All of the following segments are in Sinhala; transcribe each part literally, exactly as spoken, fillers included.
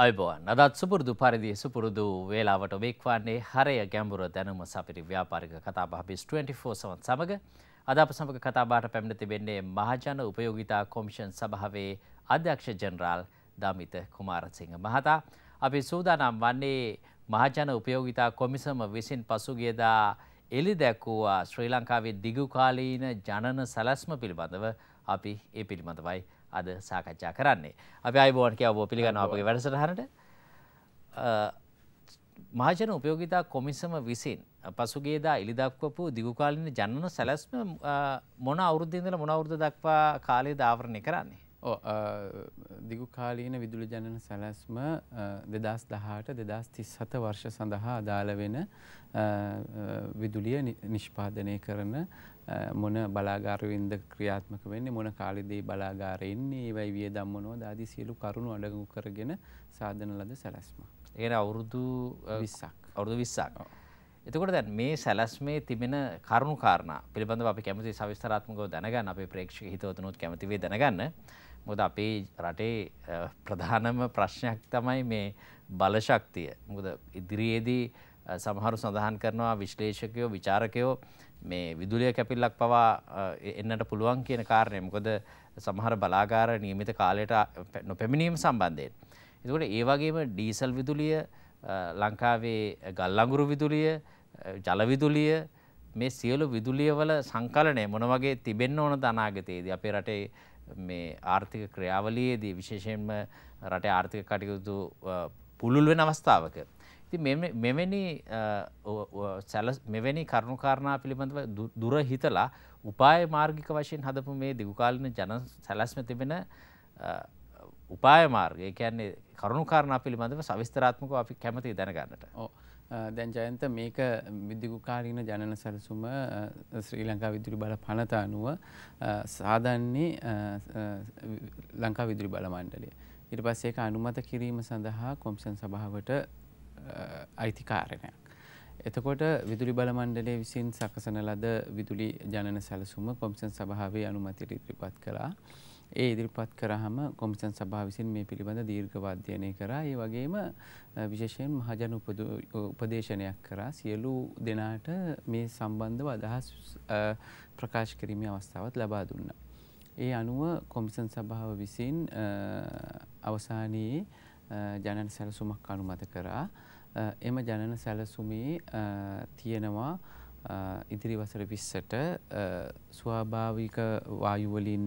අයිබෝන් අදත් සුපුරුදු පරිදි සුපුරුදු වේලාවට ඔබෙක්වන්නේ හරය ගැඹුර දැනුම සපිරි ව්‍යාපාරික කතාබහ බිස් ට්වෙන්ටි ෆෝර් සමත් සමග අද අප සමග කතාබහට පැමිණ තිබෙන්නේ මහජන උපයෝගිතා කොමිෂන් සභාවේ අධ්‍යක්ෂ ජෙනරාල් දමිත කුමාරසිංහ මහතා. අපි සූදානම් වන්නේ මහජන උපයෝගිතා කොමිසම විසින් පසුගියදා එළි දැක්වුවා ශ්‍රී ලංකාවේ දිගුකාලීන ජනන සැලැස්ම පිළිබඳව අපි ඒ පිළිබඳවයි අද සාකච්ඡා කරන්නේ. අපි අයිබෝන් කියවෝ පිළිගන්නවා අපගේ වැඩසටහනට. මහජන උපයෝගිතා කොමිසම විසින් පසුගියදා එළි දක්වපු දිගුකාලීන ජනන සැලැස්ම මොන අවුරුද්දේ ඉඳලා මොන අවුරුද්ද දක්වා කාලයද ආවරණය කරන්නේ? ඔව් දිගුකාලීන විදුලි ජනන සැලැස්ම දෙදාස් දහඅට දෙදාස් තිස් හත වර්ෂ සඳහා අදාළ වෙන විදුලිය නිෂ්පාදනය කරන මොන බලාගාරයෙන්ද ක්‍රියාත්මක වෙන්නේ මොන කාලෙදී බලාගාරෙ ඉන්නේ ඒවයි වියදම් මොනවද ආදී සියලු කරුණු අඩංගු කරගෙන සාදන ලද සැලැස්ම. ඒන අවුරුදු විස්සක්. අවුරුදු විස්සක්. එතකොට දැන් මේ සැලැස්මේ තිබෙන කරුණු කාරණා පිළිබඳව අපි කැමති සවිස්තරාත්මකව දැනගන්න අපේ ප්‍රේක්ෂක හිතවතුනුත් කැමති වේ දැනගන්න. මොකද අපේ රටේ ප්‍රධානම ප්‍රශ්නයක් තමයි මේ බලශක්තිය. මොකද ඉදිරියේදී සමහරු සඳහන් කරනවා විශ්ලේෂකයෝ විචාරකයෝ මේ විදුලිය කැපිල්ලක් පවා එන්නට පුළුවන් කියන කාරණය. මොකද සමහර බලාගාර නියමිත කාලයට නොපැමිණීම සම්බන්ධයෙන්. එතකොට ඒ වගේම ඩීසල් විදුලිය, ලංකාවේ ගල් අඟුරු විදුලිය, ජල විදුලිය මේ සියලු විදුලිය වල සංකලනය මොන වගේ තිබෙන්න ඕනද අනාගතයේදී අපේ රටේ මේ ආර්ථික ක්‍රියාවලියේදී විශේෂයෙන්ම රටේ ආර්ථික කටයුතු පුළුල් වෙන අවස්ථාවක. ඉතින් මෙවැනි මෙවැනි කරුණු කාරණා පිළිබඳව දුර හිතලා උපාය මාර්ගික වශයෙන් හදපු මේ දිගුකාලීන ජන සැලැස්ම තිබෙන උපාය මාර්ගය කියන්නේ කරුණු කාරණා පිළිබඳව සවිස්තරාත්මකව අපි කැමතියි දැනගන්නට. ඔව් දැන් ජයන්ත මේක විදුලිකාලීන ජනන සැලසුම ශ්‍රී ලංකා විදුලි බල පනත අනුව සාදන්නේ ලංකා විදුලි බල මණ්ඩලය. ඊට පස්සේ ඒක අනුමත කිරීම සඳහා කොමිෂන් සභාවට අයිතිකාරණයක්. එතකොට විදුලි බල මණ්ඩලය විසින් සකසන ලද විදුලි ජනන සැලසුම කොමිෂන් සභාවේ අනුමැතියට ඉදිරිපත් කළා. ඒ ඉදිරිපත් කරාම කොමිෂන් සභාව විසින් මේ පිළිබඳ දීර්ඝව අධ්‍යයනය කරා. ඒ වගේම විශේෂයෙන් මහජන උපදේශනයක් කරා. සියලු දෙනාට මේ සම්බන්ධව අදහස් ප්‍රකාශ කිරීමේ අවස්ථාවක් ලබා දුන්නා. ඒ අනුව කොමිෂන් සභාව විසින් අවසානයේ ජනන සැලසුමක් අනුමත කරා. එම ජනන සැලසුමේ තියෙනවා ඉදිරි වසර විස්සට ස්වාභාවික වායු වලින්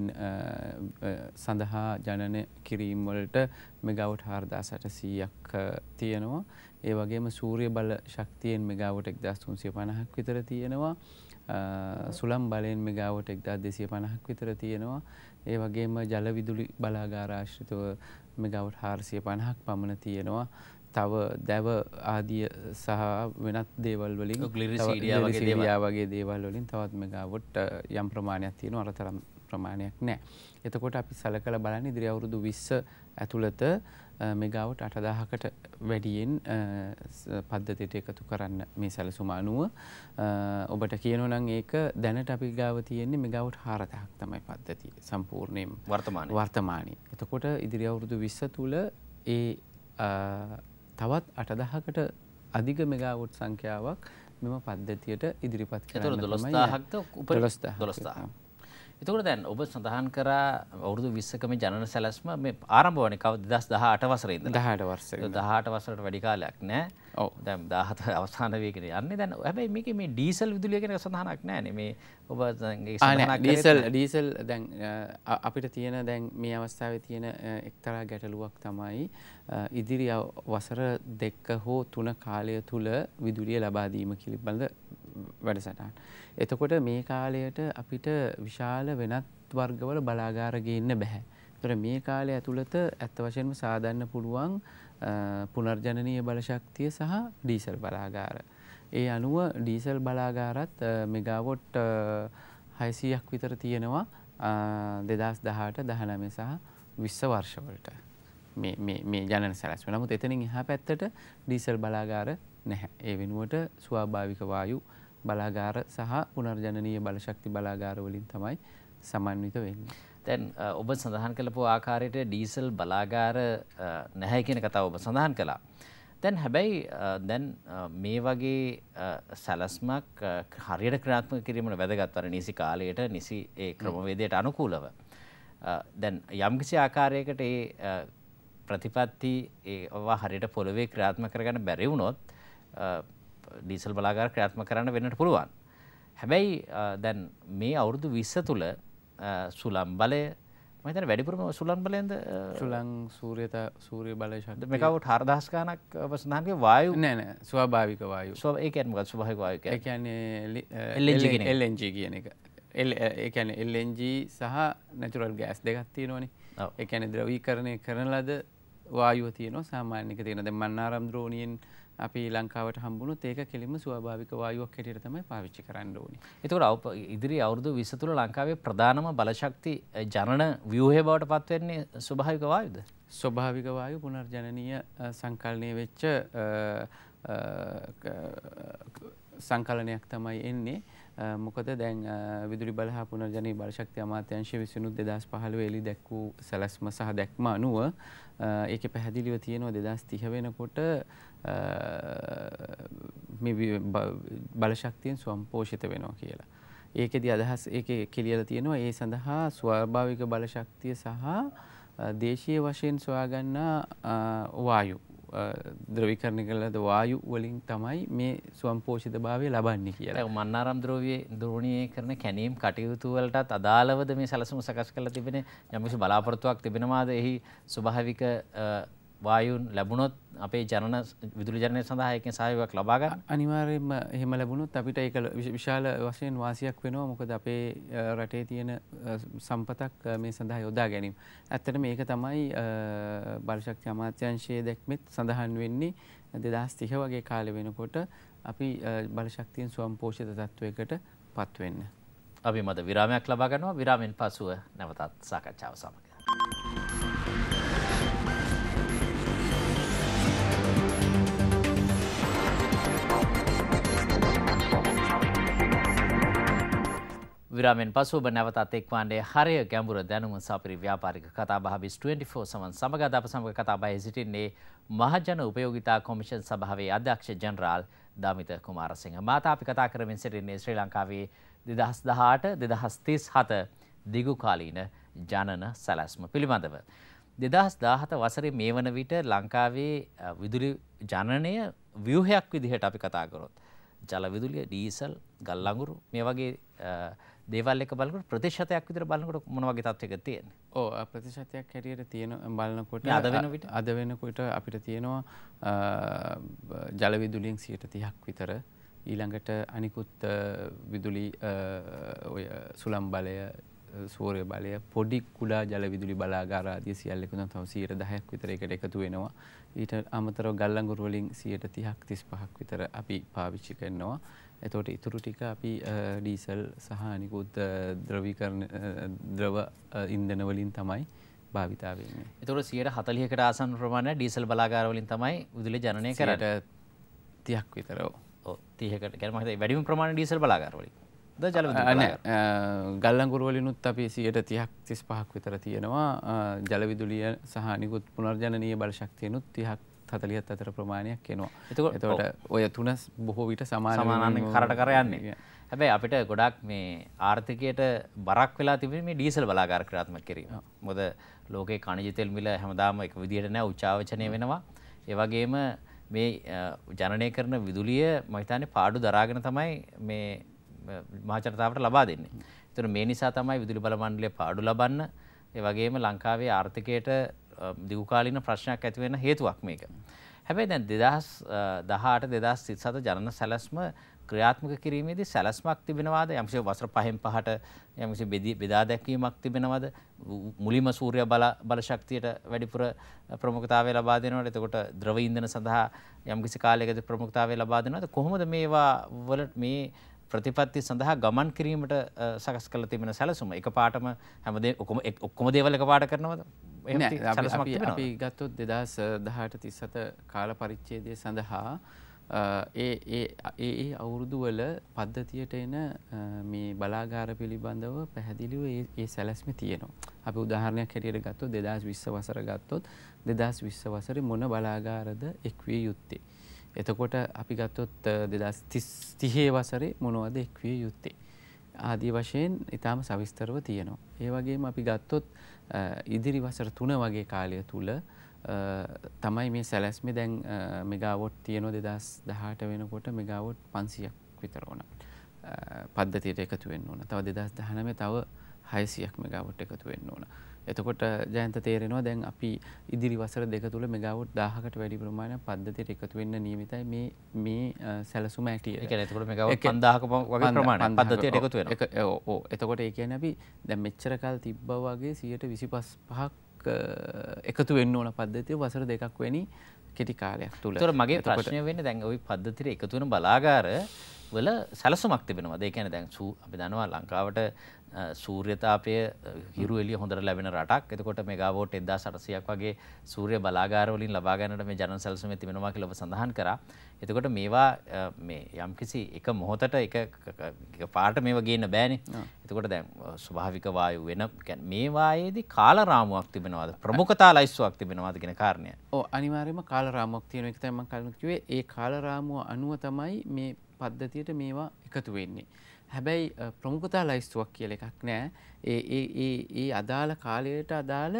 සඳහා ජනන කිරීම වලට මෙගාවොට් හාරදාස් අටසීයක් තියෙනවා. ඒ වගේම සූර්ය බල ශක්තියෙන් මෙගාවොට් එක්දාස් තුන්සිය පනහක් විතර තියෙනවා. සුළං බලයෙන් මෙගාවොට් එක්දාස් දෙසිය පනහක් විතර තියෙනවා. ඒ වගේම ජල විදුලි බලාගාර ආශ්‍රිතව මෙගාවොට් හාරසිය පනහක් පමණ තියෙනවා. තව දැව ආදිය සහ වෙනත් දේවල් වලින් ග්ලිරිසිඩියා වගේ දේවල් වලින් තවත් මෙගාවොට් යම් ප්‍රමාණයක් තියෙනවා. අර තරම් ප්‍රමාණයක් නැහැ. එතකොට අපි සලකලා බලන්නේ ඉදිරි අවුරුදු විස්ස ඇතුළත මෙගාවොට් අටදාහකට වැඩියෙන් පද්ධතියට එකතු කරන්න මේ සැලසුම අනුව ඔබට කියනවා නම් ඒක දැනට අපි ගාව තියෙන්නේ මෙගාවොට් හාරදහක් තමයි පද්ධතිය සම්පූර්ණයෙන් වර්තමානයේ. වර්තමානයේ. එතකොට ඉදිරි අවුරුදු විස්ස තුල ඒ තවත් අටදහකට අධික මෙගාවොට් සංඛ්‍යාවක් මෙම පද්ධතියට ඉදිරිපත් කරන්න තමයි. දොළොස්දාහක්ද උපරිම දොළොස්දාහ. එතකොට දැන් ඔබ සඳහන් කරා අවුරුදු විස්සක මේ ජනන සැලැස්ම මේ ආරම්භ වුණේ කවද දෙදාස් දහඅට වසරේ ඉඳලා. දහඅට වසරේ. දහඅට වසරට වැඩි කාලයක් නෑ. ඔව්. දැන් දහහත අවසාන වේගනේ යන්නේ. දැන් හැබැයි මේකේ මේ ඩීසල් විදුලිය ගැන සඳහනක් නෑනේ. මේ ඔබ දැන් ඒ සඳහනක් ඩීසල් ඩීසල් දැන් අපිට තියෙන දැන් මේ අවස්ථාවේ තියෙන එක්තරා ගැටලුවක් තමයි ඉදිරි වසර දෙක හෝ තුන කාලය තුල විදුලිය ලබා දීම පිළිබඳ වැඩසටහන. එතකොට මේ කාලයට අපිට විශාල වෙනත් වර්ගවල බලාගාර ගේන්න බෑ. ඒතර මේ කාලය ඇතුළත ඇත්ත වශයෙන්ම සාදන්න පුළුවන් පුනර්ජනනීය බලශක්තිය සහ ඩීසල් බලාගාර. ඒ අනුව ඩීසල් බලාගාරත් මෙගාවොට් හයසීයක් විතර තියෙනවා දෙදාස් දහඅට දහනවය සහ විස්ස වර්ෂවලට. මේ මේ මේ ජනන සැලැස්ම. නමුත් එතනින් එහා පැත්තට ඩීසල් බලාගාර නැහැ. ඒ වෙනුවට ස්වාභාවික වායු බලාගාර සහ පුනර්ජනනීය බලශක්ති බලාගාර වලින් තමයි සමන්විත වෙන්නේ. දැන් ඔබ සඳහන් කළපු ආකාරයට ඩීසල් බලාගාර නැහැ කියන කතාව ඔබ සඳහන් කළා. දැන් හැබැයි දැන් මේ වගේ සැලැස්මක් හරියට ක්‍රියාත්මක කිරීමට වැදගත් වන නිසි කාලයට නිසි ඒ ක්‍රමවේදයට අනුකූලව දැන් යම්කිසි ආකාරයකට ඒ ප්‍රතිපත්ති ඒවා හරියට පොළවේ ක්‍රියාත්මක කරගන්න බැරි වුණොත් ඩීසල් බලාගාර ක්‍රියාත්මක කරන්න වෙන්නට පුළුවන්. හැබැයි දැන් මේ අවුරුදු විස්ස තුළ සුළං බලය මම හිතන්නේ වැඩිපුරම සුළං බලයෙන්ද සුළං සූර්යත සූර්ය බලය ශක්තිය මෙකවට හාරදහස් ගණක් ඔබ සඳහන් කළේ වායු නෑ නෑ ස්වාභාවික වායු. ස්ව ඒ කියන්නේ මොකක්ද ස්වාභාවික වායු ඒ කියන්නේ? කියන්නේ එල් එන් ජී කියන එක. ඒ කියන්නේ එල් එන් ජී සහ නැචරල් ගෑස් දෙකක් තියෙනවනේ. ඒ කියන්නේ ද්‍රවීකරණය කරන ලද වායුව තියෙනවා සාමාන්‍යක තියෙන. දැන් මන්නාරම් ද්‍රෝණියෙන් අපි ලංකාවට හම්බුනොත් ඒක කෙලින්ම ස්වාභාවික වායුවක් හැටියට තමයි පාවිච්චි කරන්න ඕනේ. ඒතකොට ඉදිරි අවුරුදු විස්ස තුළ ලංකාවේ ප්‍රධානම බලශක්ති ජනන ව්‍යුහය බවට පත් වෙන්නේ ස්වභාවික වායුද? ස්වභාවික වායු පුනර්ජනනීය සංකලනය වෙච්ච සංකලනයක් තමයි එන්නේ. මොකද දැන් විදුලි බල හා පුනර්ජනනීය බලශක්ති අමාත්‍යාංශය විසිනුත් දෙදහස් පහළොව එළි දැක්වූ සැලැස්ම සහ දැක්ම අනුව ඒකේ පැහැදිලිව තියෙනවා දෙදහස් තිහ වෙනකොට මේ බලශක්තියෙන් ස්වයංපෝෂිත වෙනවා කියලා. ඒකෙදි අදහස් ඒකේ කියලා තියෙනවා ඒ සඳහා ස්වාභාවික බලශක්තිය සහ දේශීය වශයෙන් සොයාගන්නා වායු ද්‍රවීකරණය කළද වායු වලින් තමයි මේ ස්වයංපෝෂිතභාවය ලබන්නේ කියලා. දැන් මන්නාරම් ද්‍රව්‍ය ද්‍රෝණීය කරන කැණීම් කටයුතු වලටත් අදාළවද මේ සැලසුම සකස් කරලා තිබෙන්නේ? යම්කිසි බලාපොරොත්තුවක් තිබෙනවාද එහි ස්වභාවික වායුන් ලැබුණොත් අපේ ජනන විදුලි ජනනය සඳහා ඒකෙන් සහයෝගයක් ලබා ගන්න? අනිවාර්යයෙන්ම එහෙම ලැබුණොත් අපිට ඒක විශාල වශයෙන් වාසියක් වෙනවා. මොකද අපේ රටේ තියෙන සම්පතක් මේ සඳහා යොදා ගැනීම. ඇත්තටම මේක තමයි බලශක්ති අමාත්‍යාංශයේ දැක්මෙත් සඳහන් වෙන්නේ දෙදහස් තිහ වගේ කාලෙ වෙනකොට අපි බලශක්තියෙන් ස්වයංපෝෂිත තත්වයකට පත් වෙන්න. අපි මත විරාමයක් ලබා ගන්නවා. විරාමෙන් පසුව නැවතත් සාකච්ඡාව සමග. විරාමෙන් පසු ඔබ නැවතත් එක්වන්නේ හරය ගැඹුර දැනුම සපිරි ව්‍යාපාරික කතාබහ බිස් ට්වෙන්ටි ෆෝර් සමන් සමග අද අප සමග කතාබහේ සිටින්නේ මහජන උපයෝගිතා කොමිෂන් සභාවේ අධ්‍යක්ෂ ජනරාල් දාමිත කුමාරසිංහ. මාතා අපි කතා කරමින් සිටින්නේ ශ්‍රී ලංකාවේ දෙදහස් දහඅට දෙදහස් තිස් හත දිගු කාලීන ජනන සැලැස්ම පිළිබඳව. දෙදහස් දාහත වසරේ මේ වන විට ලංකාවේ විදුලි ජනනය ව්‍යුහයක් විදිහට අපි කතා කරොත් ජල විදුලිය, ඩීසල්, ගල් ලඟුරු මේ වගේ දේවල් එක බලනකොට ප්‍රතිශතයක් විතර බලනකොට මොන වගේ තත්ත්වයකද තියෙන්නේ? ඔව් ප්‍රතිශතයක් හැටියට තියෙන බලනකොට අද වෙන විට අද වෙනකොට අපිට තියෙනවා ජල විදුලියෙන් සියයට තිහක් විතර. ඊළඟට අනිකුත් විදුලි ඔය සුළං බලය, සූර්ය බලය, පොඩි කුඩා ජල විදුලි බලාගාර ආදී සියල්ල එකතුව තව සියයට දහයක් විතර එකට එකතු වෙනවා. ඊට අමතරව ගල් ලඟුරු වලින් සියයට තිහක් තිස් පහක් විතර අපි පාවිච්චි කරනවා. එතකොට ඉතුරු ටික අපි ඩීසල් සහ අනිකුත් ද්‍රවීකරණ ද්‍රව ඉන්ධන වලින් තමයි භාවිතා වෙන්නේ. එතකොට සියයට හතළිහකට ආසන්න ප්‍රමාණයක් ඩීසල් බලාගාර වලින් තමයි විදුලි ජනනය කරන්නේ. තිහක් විතර. ඔව් තිහකට කියන්නේ මම හිතන්නේ වැඩිම ප්‍රමාණය ඩීසල් බලාගාර වලින්. ද ජල විදුලි බලාගාර. ගල් ලඟුරු වලිනුත් අපි සියයට තිහක් තිස් පහක් විතර තියෙනවා. ජල විදුලිය සහ අනිකුත් පුනර්ජනනීය බලශක්තියනුත් තිහක් හතළිහත් අතර ප්‍රමාණයක් එනවා. එතකොට ඔය තුන බොහෝ විට සමාන සමානව කරට කර යන්නේ. හැබැයි අපිට ගොඩක් මේ ආර්ථිකයට බරක් වෙලා තිබෙන්නේ මේ ඩීසල් බලාගාර ක්‍රියාත්මක කිරීම. මොකද ලෝකේ ඛනිජ තෙල් මිල හැමදාම එක විදිහට නෑ උච්චාවචනය වෙනවා. ඒ වගේම මේ ජනනය කරන විදුලිය මම හිතන්නේ පාඩු දරාගෙන තමයි මේ මහ ජනතාවට ලබා දෙන්නේ. ඒතර මේ නිසා තමයි විදුලි බල මණ්ඩලය පාඩු ලබන්න. ඒ වගේම ලංකාවේ ආර්ථිකයට දිගුකාලීන ප්‍රශ්නයක් ඇති වෙන හේතුවක් මේක. හැබැයි දැන් දෙදහස් දහඅට දෙදහස් තිස් හත ජනන සැලැස්ම ක්‍රියාත්මක කිරීමේදී සැලැස්මක් තිබෙනවාද? යම්කිසි වසර පහෙන් පහට යම්කිසි බෙදා දැක්වීමක් තිබෙනවද? මුලින්ම සූර්ය බල බලශක්තියට වැඩිපුර ප්‍රමුඛතාවය ලබා දෙනවද? එතකොට ද්‍රව ඉන්ධන සඳහා යම්කිසි කාලයකදී ප්‍රමුඛතාවය ලබා දෙනවද? කොහොමද මේවා වල මේ ප්‍රතිපත්ති සඳහා ගමන් කිරීමට සකස් කරලා තිබෙන සැලසුම? එකපාරටම හැමදේ ඔක්කොම ඔක්කොම දේවල් එකපාරට කරනවද? එහෙම අපි ගත්තොත් දෙදහස් දහඅට තිස් හත කාල පරිච්ඡේදය සඳහා ඒ ඒ ඒ අවුරුදු වල පද්ධතියට එන මේ බලාගාර පිළිබඳව පැහැදිලිව ඒ සැලැස්ම තියෙනවා. අපි උදාහරණයක් හැටියට ගත්තොත් දෙදාස් විස්ස වසර ගත්තොත් දෙදාස් විස්ස වසරේ මොන බලාගාරද එක්විය යුත්තේ. එතකොට අපි ගත්තොත් දෙදාස් තිහේ වසරේ මොනවද එක්විය යුත්තේ. ආදී වශයෙන් ඊටාම සවිස්තරව තියෙනවා. ඒ වගේම අපි ගත්තොත් ඉදිරි වසර තුන වගේ කාලය තුල තමයි මේ සැලැස්මේ දැන් මෙගාවොට් තියෙනවා දෙදාස් දහඅට වෙනකොට මෙගාවොට් පන්සියයක් විතර වුණා. පද්ධතියට එකතු වෙන්න ඕන. තව දෙදාස් දහනවය තව හයසියයක් මෙගාවොට් එකතු වෙන්න ඕන. එතකොට ජයන්ත තේරෙනවා දැන් අපි ඉදිරි වසර දෙක තුල මෙගාවොට් දහයකට වැඩි ප්‍රමාණයක් පද්ධතියට එකතු වෙන්න නියමිතයි මේ මේ සැලසුම ඇටිය. ඒ කියන්නේ එතකොට මෙගාවොට් පන්දාහක වගේ ප්‍රමාණයක් පද්ධතියට එකතු වෙනවා. ඔව් ඔව්. එතකොට ඒ කියන්නේ අපි දැන් මෙච්චර කාල තිබ්බා වගේ සියයට විසිපහක් එකතු වෙන්න ඕන පද්ධතිය වසර දෙකක් වෙනි කෙටි කාලයක් තුල. ඒතකොට මගේ ප්‍රශ්නය වෙන්නේ දැන් ওই පද්ධතියට එකතු වෙන බලාගාර වල සැලසුමක් තිබෙනවා. ඒ කියන්නේ දැන් අපි දන්නවා ලංකාවට සූර්ය තාපය හිරු එළිය හොඳට ලැබෙන රටක්. එතකොට මෙගාවෝට් එක්දාස් අටසියයක් වගේ සූර්ය බලාගාර වලින් ලබා ගන්නට මේ ජනන සැලසුමේ තිබෙනවා කියලා ඔබ සඳහන් කරා. එතකොට මේවා මේ යම්කිසි එක මොහොතට එක එක පාට මේවා ගේන්න බෑනේ. එතකොට දැන් ස්වභාවික වායු වෙන කියන්නේ මේ වායේදී කාල රාමුවක් තිබෙනවාද? ප්‍රමුඛතා ලයිස්තුවක් තිබෙනවාද කියන කාරණය. ඔව් අනිවාර්යයෙන්ම කාල රාමුවක් තියෙන එක තමයි මම කලින් කිව්වේ. ඒ කාල රාමුව අනුව තමයි මේ පද්ධතියට මේවා එකතු වෙන්නේ. හැබැයි ප්‍රමුඛතා ලයිස්තුවක් කියලා එකක් නෑ. ඒ ඒ ඒ ඒ අදාළ කාලයට අදාළ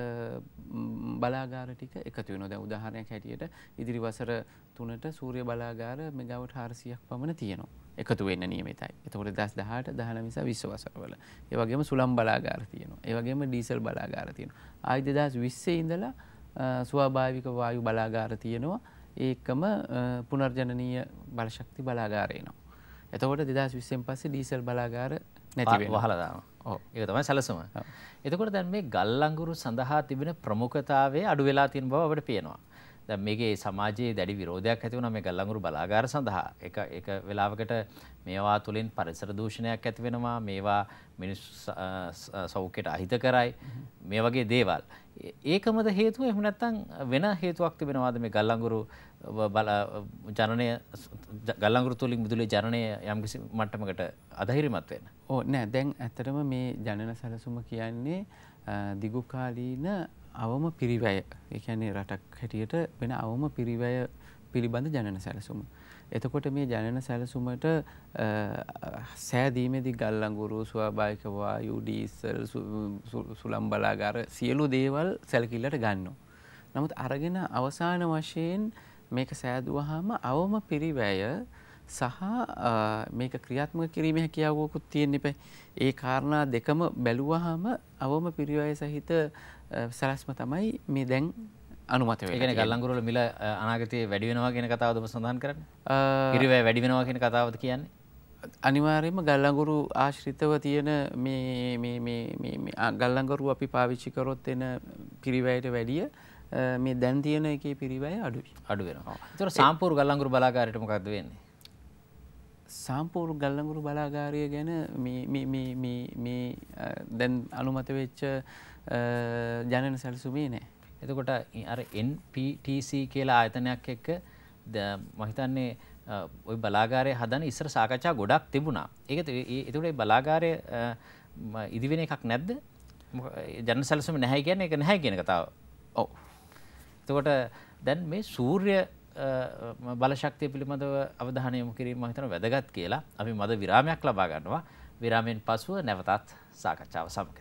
බලාගාර ටික එකතු වෙනවා. දැන් උදාහරණයක් හැටියට ඉදිරි වසර තුනට සූර්ය බලාගාර මෙගාවොට් හාරසියයක් පමණ තියෙනවා. එකතු වෙන්න නියමිතයි. එතකොට දෙදාස් දහඅට දහනවය විස්ස වසරවල. ඒ වගේම සුළං බලාගාර තියෙනවා. ඒ වගේම ඩීසල් බලාගාර තියෙනවා. ආයි දෙදාස් විස්සේ ඉඳලා ස්වාභාවික වායු බලාගාර තියෙනවා. ඒකම පුනර්ජනනීය බලශක්ති බලාගාර එනවා. එතකොට දෙදාස් විස්සෙන් පස්සේ ඩීසල් බලාගාර නැති වෙනවා. වහලා දානවා. ඔව්. ඒක තමයි සැලසුම. එතකොට දැන් මේ ගල් අඟුරු සඳහා තිබෙන ප්‍රමුඛතාවය අඩු වෙලා තියෙන බව අපිට පේනවා. දැන් මේකේ සමාජයේ දැඩි විරෝධයක් ඇති වුණා මේ ගල් අඟුරු බලාගාර සඳහා. එක එක වෙලාවකට මේවා තුලින් පරිසර දූෂණයක් ඇති වෙනවා. මේවා මිනිස්සු සෞඛ්‍යයට අහිත කරයි. මේ වගේ දේවල්. ඒකමද හේතුව එහෙම නැත්නම් වෙන හේතුවක් තිබෙනවාද මේ ගල් අඟුරු බල ජනනය ගල් අඟුරු තුලින් විදුලි ජනනය යම්කිසි මට්ටමකට අධෛර්යමත් වෙන්න? ඔව් නෑ දැන් ඇත්තටම මේ ජනන සැලසුම කියන්නේ දිගු කාලීන අවම පිරිවැය. ඒ කියන්නේ රටක් හැටියට වෙන අවම පිරිවැය පිළිබඳ ජනන සැලසුම. එතකොට මේ ජනන සැලසුමට සෑදීමේදී ගල් අඟුරු ස්වාභාවික වායු ඩීසල් සුළං බලාගාර සියලු දේවල් සැලකිල්ලට ගන්නවා. නමුත් අරගෙන අවසාන වශයෙන් මේක සෑදුවාම අවම පිරිවැය සහ මේක ක්‍රියාත්මක කිරීමේ හැකියාවකුත් තියෙන්න එපා. ඒ කාරණා දෙකම බැලුවාම අවම පිරිවැය සහිත සැලැස්ම තමයි මේ දැන් අනුමත වෙන්නේ. ඒ කියන්නේ ගල් අඟුරු වල මිල අනාගතයේ වැඩි වෙනවා කියන කතාවද ඔබ සඳහන් කරන්නේ? පිරිවැය වැඩි වෙනවා කියන කතාවද කියන්නේ? අනිවාර්යයෙන්ම ගල් අඟුරු ආශ්‍රිතව තියෙන මේ මේ මේ මේ ගල් අඟුරු අපි පාවිච්චි කරොත් එන පිරිවැයට වැඩිය මේ දැන් තියෙන එකේ පිරිවැය අඩුයි. අඩු වෙනවා. ඒතර සාම්පූර්ණ ගල් අඟුරු බලාගාරයට මොකක්ද වෙන්නේ? සාම්පූර්ණ ගල් අඟුරු බලාගාරය ගැන මේ මේ මේ මේ මේ දැන් අනුමත වෙච්ච ජනන සැලසුමේ නෑ. එතකොට අර එන් පී ටී සී කියලා ආයතනයක් එක්ක මම හිතන්නේ ওই බලාගාරය හදන ඉස්සර සාකච්ඡා ගොඩක් තිබුණා. ඒක ඒකට ඒ බලාගාරය ඉදිවෙන එකක් නැද්ද? ජනන සැලසුම නැහැ කියන්නේ ඒක නැහැ කියන කතාව. ඔව්. එතකොට දැන් මේ සූර්ය බලශක්තිය පිළිබඳව අවධානය යොමු කිරීම මම හිතනවා වැදගත් කියලා. අපි මද විරාමයක් ලබා ගන්නවා. විරාමයෙන් පසුව නැවතත් සාකච්ඡාව සමග.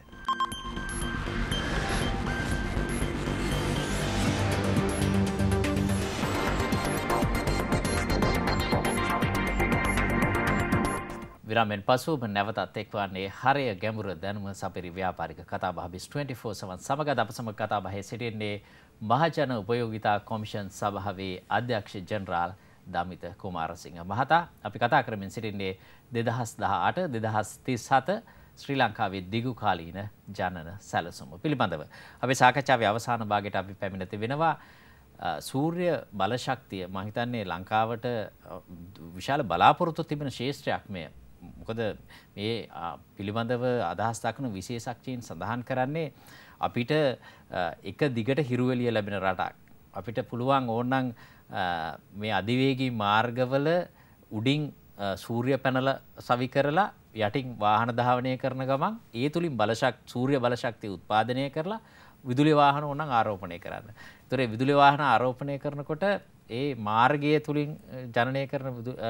විරාමෙන් පසුව නැවතත් එක්වන්නේ හරය ගැඹුර දැනුම සපිරි ව්‍යාපාරික කතාබහ බිස් ට්වෙන්ටි ෆෝර් සවන් සමග අප සමග කතාබහේ සිටින්නේ මහජන උපයෝගිතා කොමිෂන් සභාවේ අධ්‍යක්ෂ ජෙනරාල් දමිත කුමාරසිංහ මහතා. අපි කතා කරමින් සිටින්නේ දෙදහස් දහඅට දෙදහස් තිස් හත ශ්‍රී ලංකාවේ දිගු කාලීන ජනන සැලසුම පිළිබඳව. අපේ සාකච්ඡාවේ අවසාන භාගයට අපි පැමිණ තිබෙනවා සූර්ය බලශක්තිය. මම හිතන්නේ ලංකාවට විශාල බලාපොරොත්තු තිබෙන ක්ෂේත්‍රයක් මේ. මොකද මේ පිළිබඳව අදහස් දක්වන විශේෂඥයින් සඳහන් කරන්නේ අපිට එක දිගට හිරු එළිය ලැබෙන රටක්. අපිට පුළුවන් ඕනනම් මේ අධිවේගී මාර්ගවල උඩින් සූර්ය පැනල සවි කරලා යටින් වාහන ධාවනය කරන ගමන් ඒ තුලින් බලශක් සූර්ය බලශක්තිය උත්පාදනය කරලා විදුලි වාහන ඕනනම් ආරෝපණය කරන්න. ඒතර ඒ විදුලි වාහන ආරෝපණය කරනකොට ඒ මාර්ගය තුලින් ජනනය කරන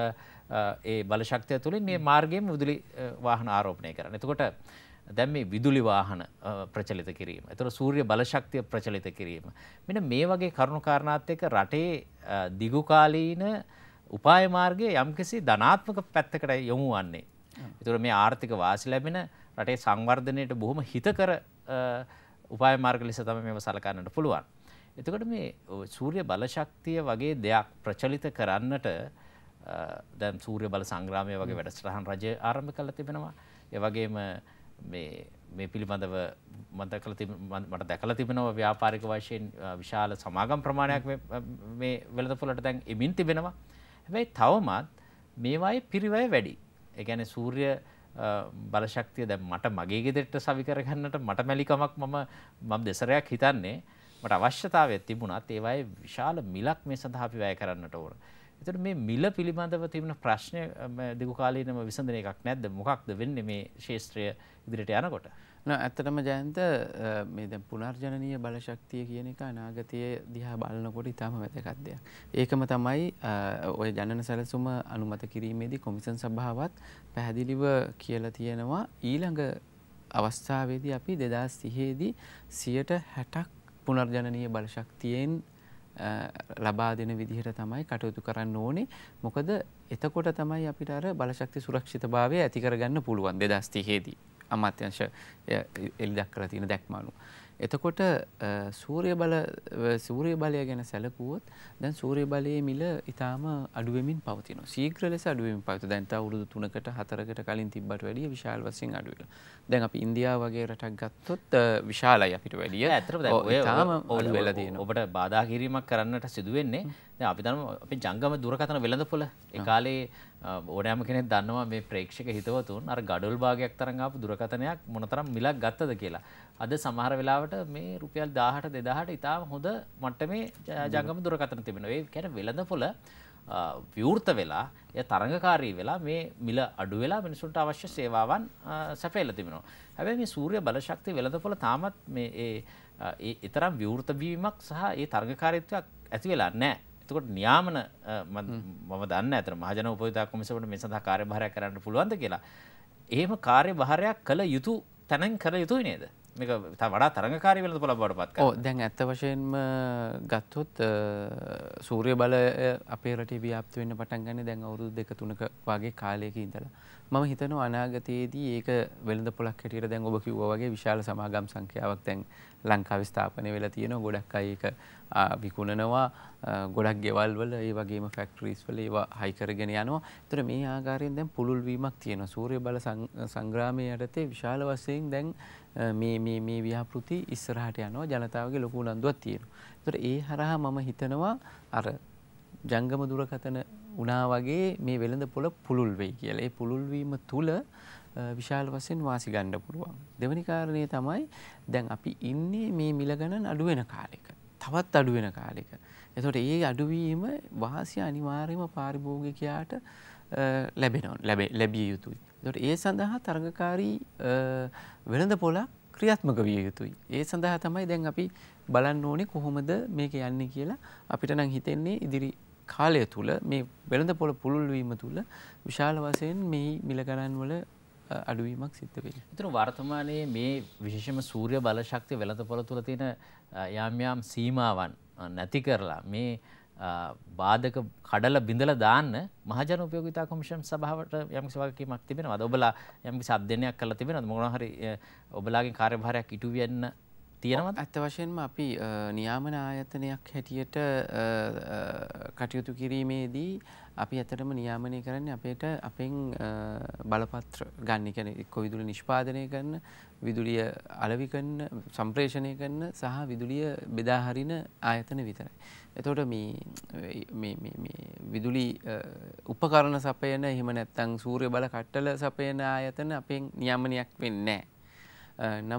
ඒ බලශක්තිය තුලින් මේ මාර්ගයෙන් විදුලි වාහන ආරෝපණය කරන්න. එතකොට දැන් මේ විදුලි වාහන ප්‍රචලිත කිරීම. ඒතර සූර්ය බලශක්තිය ප්‍රචලිත කිරීම. මෙන්න මේ වගේ කරුණු කාරණාත් එක්ක රටේ දිගුකාලීන උපාය මාර්ගයේ යම්කිසි ධනාත්මක පැත්තකට යොමු වන්නේ. ඒතර මේ ආර්ථික වාසි ලැබෙන රටේ සංවර්ධනයට බොහොම හිතකර උපාය මාර්ග ලෙස තමයි මේව සලකන්නට පුළුවන්. එතකොට මේ සූර්ය බලශක්තිය වගේ දෙයක් ප්‍රචලිත කරන්නට දැන් සූර්ය බල සංග්‍රාමය වගේ වැඩසටහන් රජය ආරම්භ කළා තිබෙනවා. ඒ වගේම මේ මේ පිළිබඳව මම දැකලා තිබෙනවා මට දැකලා තිබෙනවා ව්‍යාපාරික වශයෙන් විශාල සමාගම් ප්‍රමාණයක් මේ මේ වෙළඳපොළට දැන් එමින් තිබෙනවා. හැබැයි තවමත් මේවායේ පිරිවැය වැඩි. ඒ කියන්නේ සූර්ය බලශක්තිය දැන් මට මගේ ගෙදරට සවි කරගන්නට මට මැලිකමක් මම මම දෙසරයක් හිතන්නේ මට අවශ්‍යතාවයක් තිබුණත් ඒවායේ විශාල මිලක් මේ සඳහා අපි වැය කරන්නට ඕන. ඒතර මේ මිල පිළිබඳව තිබෙන ප්‍රශ්න දිගු කාලීනව විසඳන එකක් නැද්ද? මොකක්ද වෙන්නේ මේ ශාස්ත්‍රය ඉදිරියට යනකොට? නෑ ඇත්තටම ජයන්ත මේ දැන් පුනර්ජනනීය බලශක්තිය කියන එක අනාගතයේ දිහා බලනකොට ඉතාම වැදගත් දෙයක්. ඒකම තමයි ඔය ජනන සැලසුම අනුමත කිරීමේදී කොමිෂන් සභාවත් පැහැදිලිව කියලා තියෙනවා ඊළඟ අවස්ථාවේදී අපි දෙදාස් තිහේදී සියයට හැටක් පුනර්ජනනීය බලශක්තියෙන් ලබා දෙන විදිහට තමයි කටයුතු කරන්න ඕනේ. මොකද එතකොට තමයි අපිට අර බලශක්ති සුරක්ෂිතභාවය ඇති කරගන්න පුළුවන් දෙදාස් තිහේදී. අමාත්‍යංශ එළි දක්වලා තියෙන දැක්ම අනුව. එතකොට සූර්ය බල සූර්ය බලය ගැන සැලකුවොත් දැන් සූර්ය බලයේ මිල ඊටාම අඩු වෙමින් පවතිනවා. ශීඝ්‍ර ලෙස අඩු වෙමින් පවතිනවා. දැන් තා අවුරුදු තුනකට හතරකට කලින් තිබ්බට වැඩිය විශාල වශයෙන් අඩු වෙලා. දැන් අපි ඉන්දියාව වගේ රටක් ගත්තොත් විශාලයි අපිට වැඩිය. ඇත්තටම දැන් ඔය තාම අඩු වෙලා තියෙනවා. ඔබට බාධා කිරීමක් කරන්නට සිදු වෙන්නේ දැන් අපි දන්නවා අපි ජංගම දුරකථන වෙළඳපොළ ඒ කාලේ ඕනෑම කෙනෙක් දන්නවා මේ ප්‍රේක්ෂක හිතවතුන් අර ගඩොල් භාගයක් තරම් ආපු දුරකථනයක් මොනතරම් මිලක් ගත්තද කියලා. අද සමහර වෙලාවට මේ රුපියල් දාහට දෙදාහට ඉතාම හොඳ මට්ටමේ ජංගම දුරකථන තිබෙනවා. ඒ කියන්නේ වෙළඳපොළ විවෘත වෙලා එය තරඟකාරී වෙලා මේ මිල අඩු වෙලා මිනිසුන්ට අවශ්‍ය සේවාවන් සැපයලා තිබෙනවා. හැබැයි මේ සූර්ය බලශක්තිය වෙළඳපොළ තාමත් මේ ඒ ඒ තරම් විවෘත වීමක් සහ ඒ තරඟකාරීත්වයක් ඇති වෙලා නැහැ. එතකොට නියාමන මම දන්නේ අතර මහජන උපයෝගිතා කොමිසමට මේ සඳහා කාර්යභාරයක් කරන්න පුළුවන්ද කියලා. එහෙම කාර්යභාරයක් කළ යුතු තැනින් කළ යුතුයි නේද? මේක තව වඩා තරඟකාරී වෙළඳපොළ බවට පත් කරනවා. ඔව් දැන් ඇත්ත වශයෙන්ම ගත්තොත් සූර්ය බලය අපේ රටේ ව්‍යාප්ත වෙන්න පටන් ගන්නේ දැන් අවුරුදු දෙක තුනක වගේ කාලයක ඉඳලා. මම හිතනවා අනාගතයේදී ඒක වෙළඳපොළක් හැටියට දැන් ඔබ කිව්වා වගේ විශාල සමාගම් සංඛ්‍යාවක් දැන් ලංකාවේ ස්ථාපනය වෙලා තියෙනවා. ගොඩක් අය ඒක විකුණනවා. ගොඩක් ගෙවල් වල ඒ වගේම ෆැක්ටරිස් වල ඒවා හයි කරගෙන යනවා. ඒතර මේ ආකාරයෙන් දැන් පුළුල් වීමක් තියෙනවා. සූර්ය බල සංග්‍රාමයේ යටතේ විශාල වශයෙන් දැන් මේ මේ මේ ව්‍යාපෘති ඉස්සරහට යනවා. ජනතාවගේ ලොකු උනන්දුවක් තියෙනවා. ඒතර ඒ හරහා මම හිතනවා අර ජංගම දුරකථන උනා වගේ මේ වෙළඳපොළ පුළුල් වෙයි කියලා. ඒ පුළුල් වීම තුල විශාල වශයෙන් වාසි ගන්න පුළුවන්. දෙවෙනි කාරණේ තමයි දැන් අපි ඉන්නේ මේ මිල ගණන් අඩු වෙන කාලෙක. තවත් අඩු වෙන කාලෙක. එතකොට ඒ අඩුවීම වාසිය අනිවාර්යයෙන්ම පාරිභෝගිකයාට ලැබෙනවා ලැබිය යුතුයි. එතකොට ඒ සඳහා තරඟකාරී වෙළඳපොළක් ක්‍රියාත්මක විය යුතුයි. ඒ සඳහා තමයි දැන් අපි බලන්න ඕනේ කොහොමද මේක යන්නේ කියලා. අපිට නම් හිතෙන්නේ ඉදිරි කාලය තුල මේ වෙළඳපොළ පුළුල් වීම තුල විශාල වශයෙන් මේ මිල ගණන් වල අඩුවීමක් සිද්ධ වෙනවා. ඒතර වර්තමානයේ මේ විශේෂම සූර්ය බලශක්තිය වෙළඳපොළ තුල තියෙන යාම් යාම් සීමාවන් නැති කරලා මේ බාධක කඩලා බිඳලා දාන්න මහජන උපයෝගිතා කොමිෂන් සභාවට යම්කිසි වගකීමක් තිබෙනවද? ඔබලා යම්කිසි අධ්‍යයනයක් කරලා තිබෙනවද? මොනවා හරි ඔබලාගේ කාර්යභාරයක් ඉටු වෙන්න තියෙනවද? ඇත්ත වශයෙන්ම අපි නියාමන ආයතනයක් හැටියට කටයුතු කිරීමේදී අපි ඇත්තටම නියාමනය කරන්නේ අපේට අපෙන් බලපත්‍ර ගන්න. කියන්නේ එක්ක විදුලි නිෂ්පාදනය කරන, විදුලිය අලෙවි කරන, සම්ප්‍රේෂණය කරන සහ විදුලිය බෙදා හරින ආයතන විතරයි. එතකොට මේ මේ මේ මේ විදුලි උපකරණ සපයන එහෙම නැත්නම් සූර්ය බල කට්ටල සපයන ආයතන අපෙන් නියාමනයක් වෙන්නේ නැහැ. නමුත්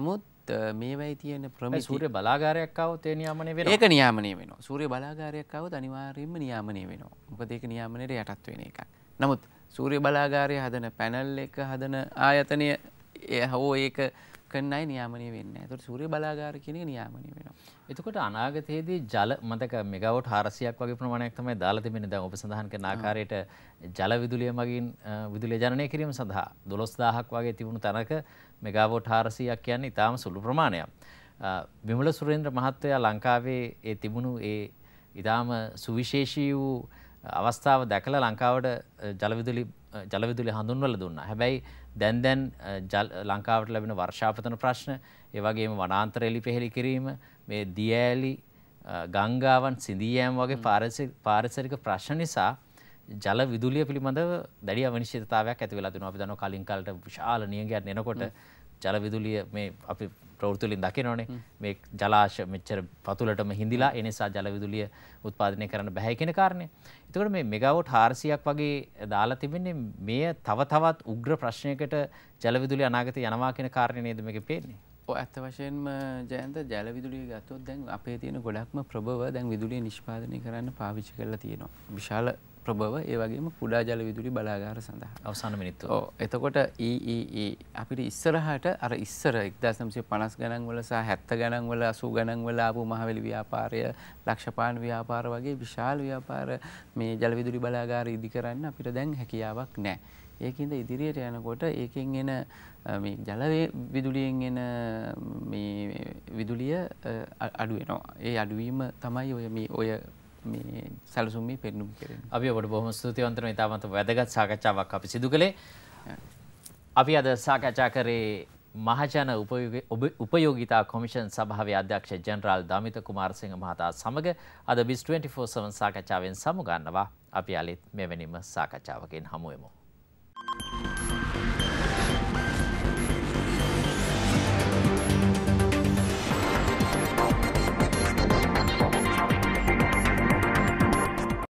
නමුත් මේවයි තියෙන ප්‍රමිති සූර්ය බලාගාරයක් આવොත් ඒ නියාමනය වෙනවා. ඒක නියාමනය වෙනවා. සූර්ය බලාගාරයක් આવොත් අනිවාර්යයෙන්ම නියාමනය වෙනවා. මොකද ඒක නියාමනයට යටත් වෙන එකක්. නමුත් සූර්ය බලාගාරය හදන පැනල් එක හදන ආයතනය හෝ ඒක කන්නයි නියාමනය වෙන්නේ. ඒතකොට සූර්ය බලාගාර කියන එක නියාමනය වෙනවා. එතකොට අනාගතයේදී ජල මතක මෙගාවොට් හාරසියක් වගේ ප්‍රමාණයක් තමයි දාලා තිබෙන්නේ. දැන් ඔබ සඳහන් කරන ආකාරයට ජල විදුලිය මගින් විදුලිය ජනනය කිරීම සඳහා දොළොස් දාහක් වගේ තිබුණු තැනක මෙගාවොට් හාරසියක් කියන්නේ ඉතාම සුළු ප්‍රමාණයක්. විමල සුරේන්ද්‍ර මහත්තයා ලංකාවේ ඒ තිබුණු ඒ ඉතාම සුවිශේෂී වූ අවස්ථාව දැකලා ලංකාවට ජල විදුලි ජල විදුලිය හඳුන්වලා දුන්නා. හැබැයි දැන් දැන් ලංකාවට ලැබෙන වර්ෂාපතන ප්‍රශ්න, ඒ වගේම වනාන්තර එලිපෙහෙලි කිරීම, මේ දිය ඇලි, ගංගාවන් සිඳී යෑම වගේ පාරිසරික ප්‍රශ්න නිසා ජල විදුලිය පිළිබඳව දැඩි අනිශ්චිතතාවයක් ඇති වෙලා තිනවා. අපි දන්නවා කලින් කාලට විශාල නියඟයක් එනකොට ජල විදුලිය මේ අපි ප්‍රවෘත්ති වලින් දකිනවනේ මේ ජලාශ මෙච්චර පතුලටම හිඳිලා ඒ නිසා ජල විදුලිය උත්පාදනය කරන්න බැහැ කියන කාරණේ. එතකොට මේ මෙගාවොට් හාරසියක් වගේ දාලා තිබෙන්නේ මේ තව තවත් උග්‍ර ප්‍රශ්නයකට ජල විදුලිය අනාගතේ යනවා කියන කාරණේ නේද මේකේ පේන්නේ? ඔව් ඇත්ත වශයෙන්ම ජයන්ත ජල විදුලිය ගත්තොත් දැන් අපේ තියෙන ගොඩක්ම ප්‍රභව දැන් විදුලිය නිෂ්පාදනය කරන්න පාවිච්චි කරලා තියෙනවා. විශාල ප්‍රභව ඒ වගේම කුඩා ජල විදුලි බලාගාර සඳහා. අවසාන මිනිත්තු. ඔව් එතකොට ඊ ඊ ඊ අපිට ඉස්සරහට අර ඉස්සර එක්දාස් නවසිය පනස් ගණන් වල සහ හැත්තෑ ගණන් වල අසූ ගණන් වල ආපු මහවැලි ව්‍යාපාරය, ලක්ෂපාන ව්‍යාපාර වගේ විශාල ව්‍යාපාර මේ ජල විදුලි බලාගාර ඉදි කරන්න අපිට දැන් හැකියාවක් නැහැ. ඒකින්ද ඉදිරියට යනකොට ඒකෙන් එන මේ ජල විදුලියෙන් එන මේ විදුලිය අඩු වෙනවා. ඒ අඩුවීම තමයි ඔය මේ ඔය මේ සැලසුම්ේ පෙන්නුම් කරන්නේ. අපි ඔබට බොහොම ස්තුතිවන්ත වෙනවා. ඉතාමත් වැදගත් සාකච්ඡාවක් අපි සිදු කළේ. අපි අද සාකච්ඡා කරේ මහජන උපයෝගිතා කොමිෂන් සභාවේ අධ්‍යක්ෂ ජෙනරාල් දමිත කුමාරසිංහ මහතා සමග අද බිස් ට්වෙන්ටි ෆෝර් සෙවන් සාකච්ඡාවෙන් සමුගන්නවා. අපි අලෙත් මෙවැනිම සාකච්ඡාවකින් හමු වෙමු.